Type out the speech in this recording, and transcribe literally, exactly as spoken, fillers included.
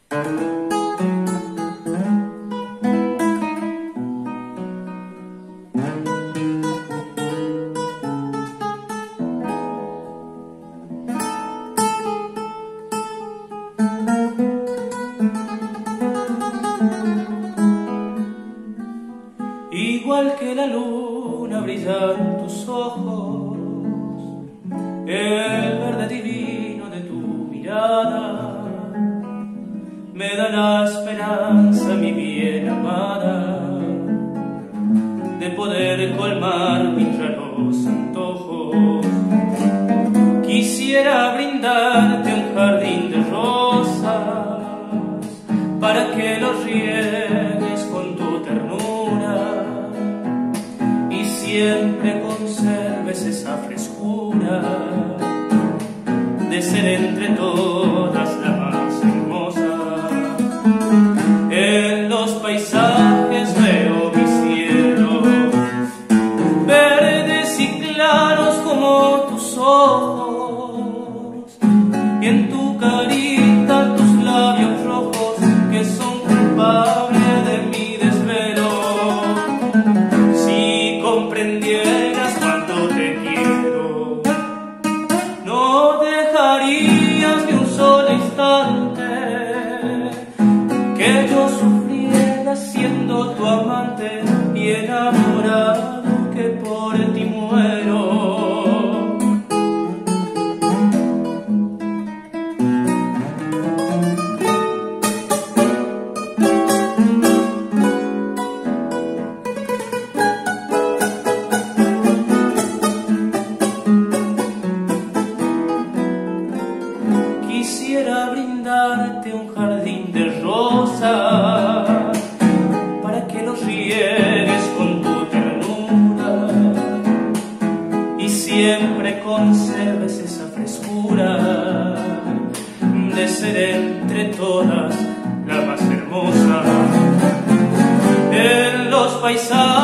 Igual que la luna brillan tus ojos, el verde divino de tu mirada me da la esperanza, mi bien amada, de poder colmar mis raros antojos. Quisiera brindarte un jardín de rosas para que los riegues con tu ternura y siempre conserves esa frescura de ser entre todas la más hermosa. En los paisajes veo mi cielo, verdes y claros como tus ojos, y en tu carita tus labios rojos que son culpables de mi desvelo. Si comprendieras cuánto te quiero, no dejarías ni un solo instante que yo sufriera siendo tu amante y enamorado que por ti muero. Quisiera brindarte un jardín de rosas para que los riegues con tu ternura y siempre conserves esa frescura de ser entre todas la más hermosa. En los paisajes